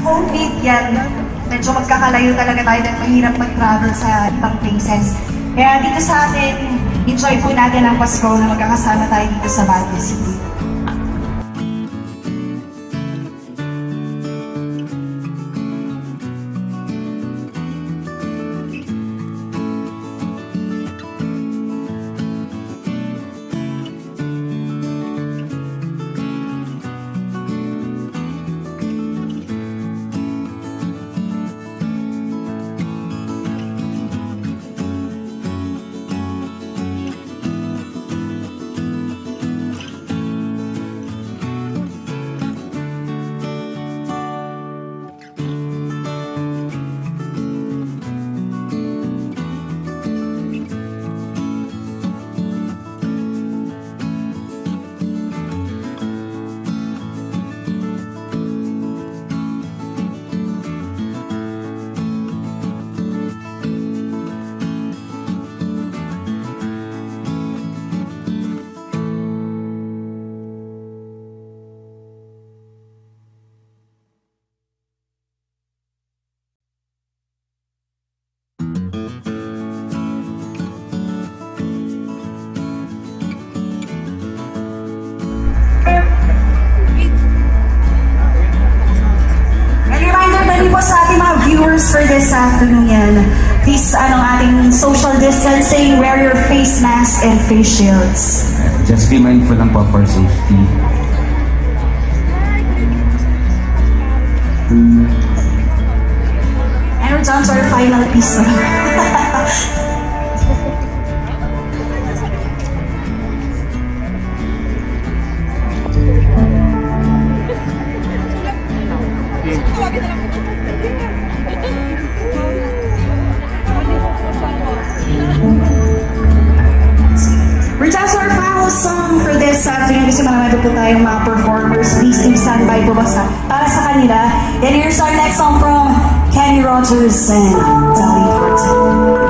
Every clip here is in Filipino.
COVID yan, medyo magkakalayo talaga tayo dahil mahirap mag-travel sa ibang places. Kaya dito sa atin, enjoy po natin ang Pasko na magkakasama tayo dito sa Baguio City. For this afternoon yan, please ating social distancing, wear your face mask and face shields. Just be mindful lang po for safety. And we're down to our final piece. We're down to our final song for this afternoon kasi marami po tayong mga performers. Please do stand by po para sa kanila. And here's our next song from Kenny Rogers and Dolly Parton.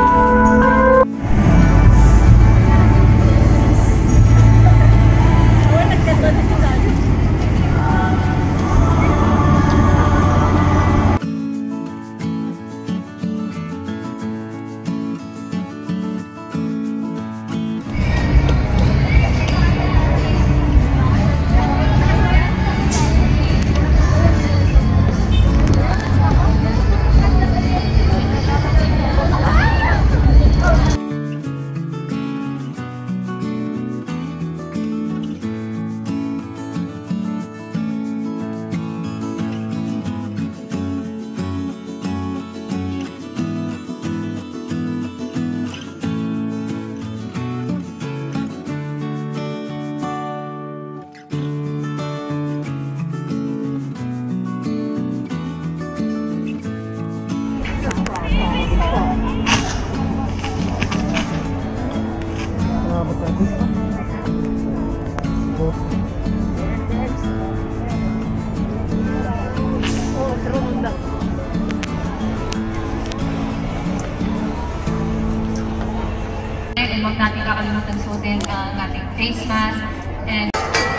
And huwag natin kakalimutan suotin ang ating face mask. And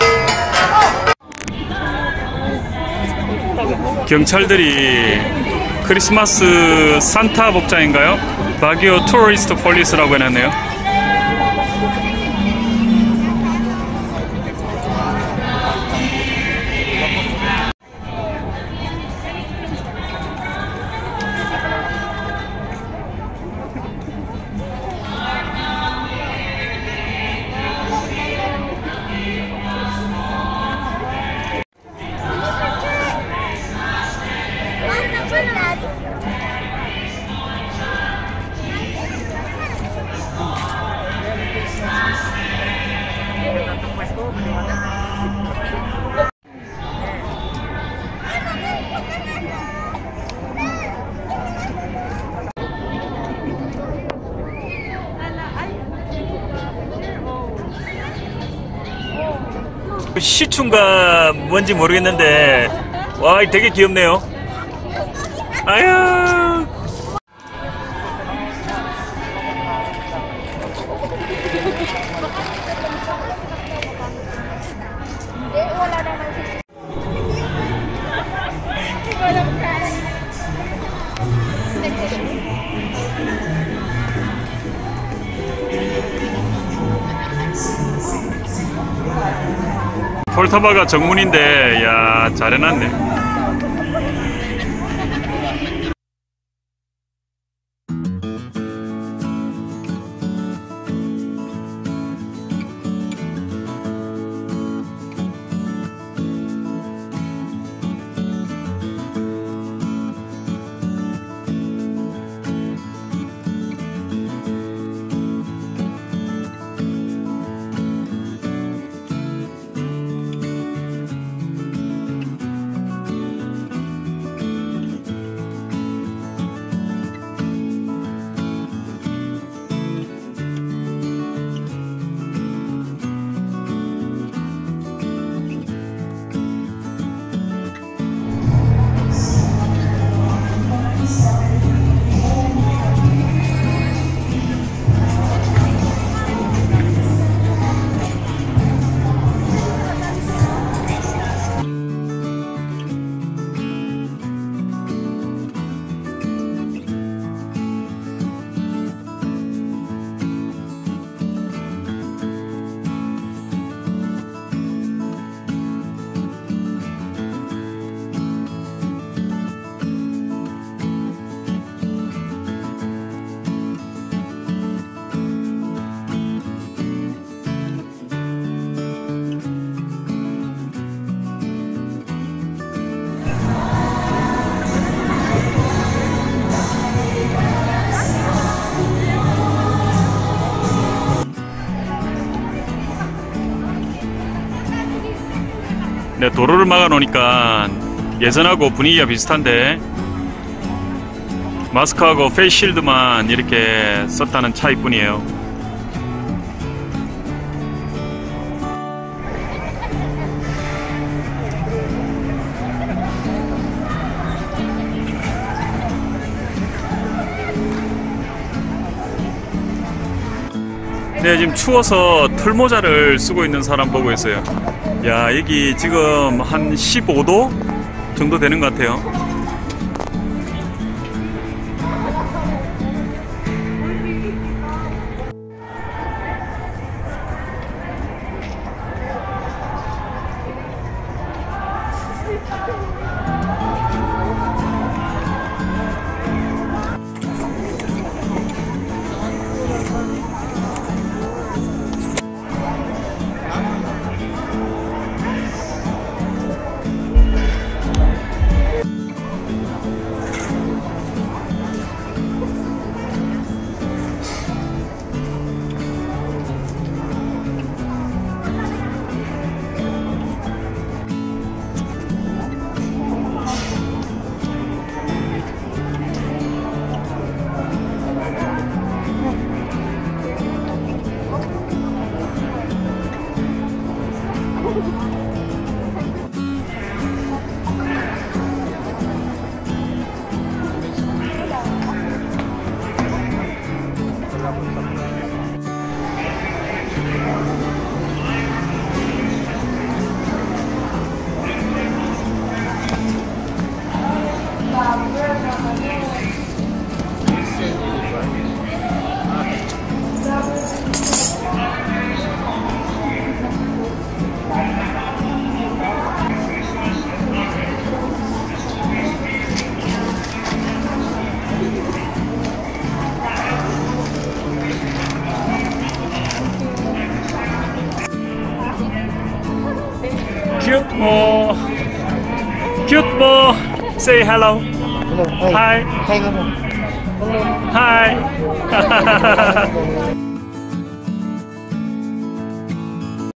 경찰들이 크리스마스 산타 복장인가요? 바기오 투어리스트 폴리스라고 해놨네요. 시추인가 뭔지 모르겠는데 와 되게 귀엽네요. 아유. Walang 폴타바가 정문인데, 야, 잘 해놨네. 네, 도로를 막아 놓으니까 예전하고 분위기가 비슷한데 마스크하고 페이스실드만 이렇게 썼다는 차이뿐이에요. 네, 지금 추워서 털모자를 쓰고 있는 사람 보고 있어요. 야, 여기 지금 한 15도 정도 되는 것 같아요. Cute boy, say hello. Hello. Hi. Hi. Hi.